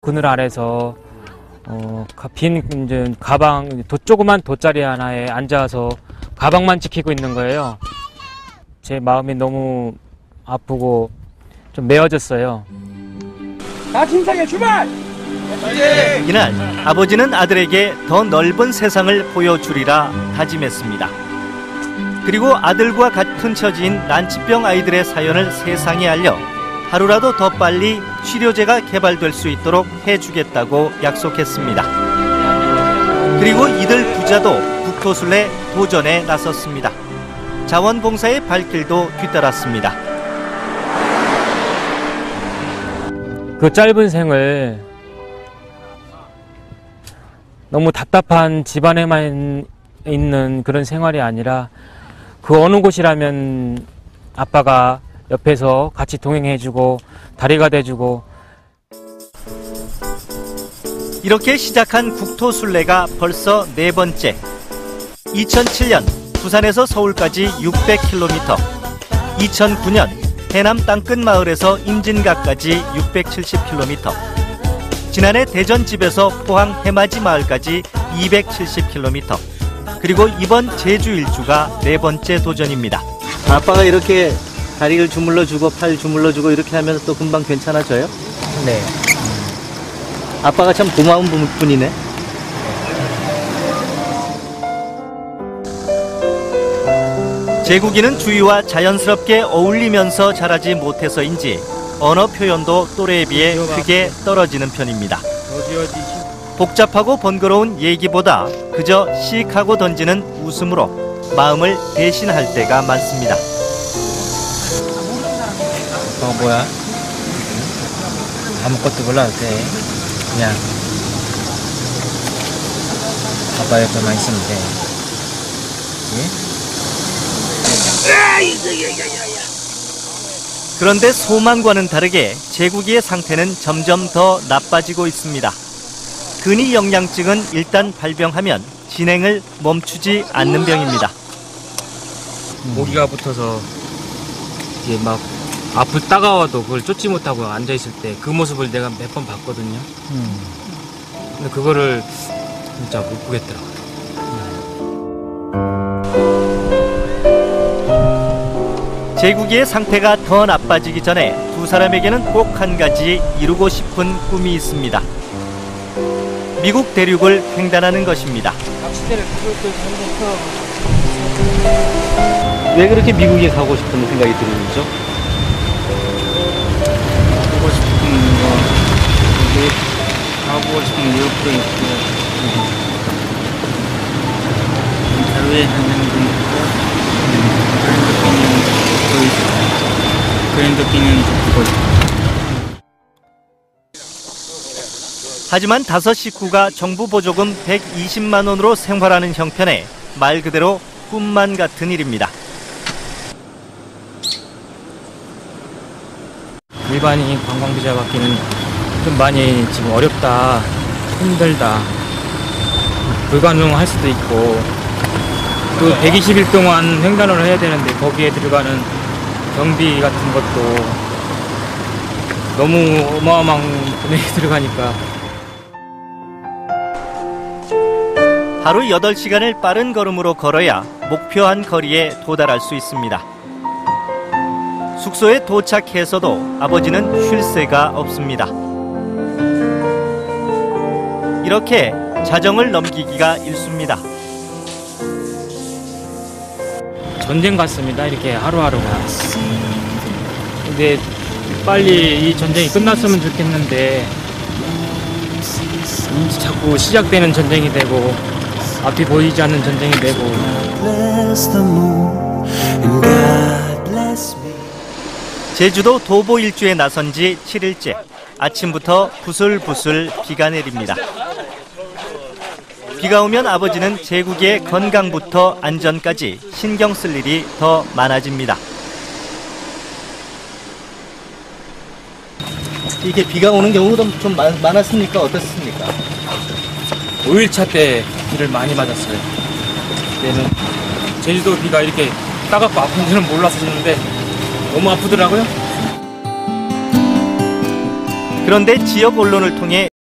그늘 아래서 빈 이제 가방, 조그만 돗자리 하나에 앉아서 가방만 지키고 있는 거예요. 제 마음이 너무 아프고 좀 메어졌어요. 다 팀상에 출발! 이날 아버지는 아들에게 더 넓은 세상을 보여주리라 다짐했습니다. 그리고 아들과 같은 처지인 난치병 아이들의 사연을 세상에 알려 하루라도 더 빨리 치료제가 개발될 수 있도록 해주겠다고 약속했습니다. 그리고 이들 부자도 국토순례 도전에 나섰습니다. 자원봉사의 발길도 뒤따랐습니다. 그 짧은 생을 너무 답답한 집안에만 있는 그런 생활이 아니라 그 어느 곳이라면 아빠가 옆에서 같이 동행해주고 다리가 돼주고. 이렇게 시작한 국토순례가 벌써 4번째. 2007년 부산에서 서울까지 600km, 2009년 해남 땅끝 마을에서 임진각까지 670km, 지난해 대전집에서 포항 해맞이 마을까지 270km, 그리고 이번 제주 일주가 4번째 도전입니다. 아빠가 이렇게 다리를 주물러주고 팔 주물러주고 이렇게 하면 또 금방 괜찮아져요? 네. 아빠가 참 고마운 분이네. 제국이는 주위와 자연스럽게 어울리면서 자라지 못해서인지 언어 표현도 또래에 비해 크게 떨어지는 편입니다. 복잡하고 번거로운 얘기보다 그저 씩 하고 던지는 웃음으로 마음을 대신할 때가 많습니다. 뭐야? 아무것도 몰라도 돼. 그냥 아빠 옆에만 있으면 돼. 그런데 소망과는 다르게 제국이의 상태는 점점 더 나빠지고 있습니다. 근위 영양증은 일단 발병하면 진행을 멈추지 않는 병입니다. 모기가 붙어서 이게 막 앞을 따가워도 그걸 쫓지 못하고 앉아있을 때 그 모습을 내가 몇 번 봤거든요. 근데 그거를 진짜 못 보겠더라고요. 제국이의 상태가 더 나빠지기 전에 두 사람에게는 꼭 한 가지 이루고 싶은 꿈이 있습니다. 미국 대륙을 횡단하는 것입니다. 왜 그렇게 미국에 가고 싶은 생각이 드는 거죠? 가고 싶은 뉴욕도 있고 하루에 한명도 있고 그랜드캐니언도 보고 있고. 하지만 5 식구가 정부 보조금 120만 원으로 생활하는 형편에 말 그대로 꿈만 같은 일입니다. 일반인 관광비자 받기는 좀 많이 지금 어렵다, 힘들다, 불가능할 수도 있고, 또 120일 동안 횡단을 해야 되는데 거기에 들어가는 경비 같은 것도 너무 어마어마한 금액이 들어가니까. 하루 8시간을 빠른 걸음으로 걸어야 목표한 거리에 도달할 수 있습니다. 숙소에 도착해서도 아버지는 쉴 새가 없습니다. 이렇게 자정을 넘기기가 일쑤입니다. 전쟁 같습니다. 이렇게 하루하루가. 근데 빨리 이 전쟁이 끝났으면 좋겠는데 자꾸 시작되는 전쟁이 되고 앞이 보이지 않는 전쟁이 되고. 제주도 도보 일주에 나선 지 7일째. 아침부터 부슬부슬 비가 내립니다. 비가 오면 아버지는 제국의 건강부터 안전까지 신경 쓸 일이 더 많아집니다. 이렇게 비가 오는 경우도 좀 많았습니까? 어떻습니까? 5일차 때 비를 많이 맞았어요. 그때는 제주도 비가 이렇게 따갑고 아픈 줄은 몰랐었는데 너무 아프더라고요. 그런데 지역 언론을 통해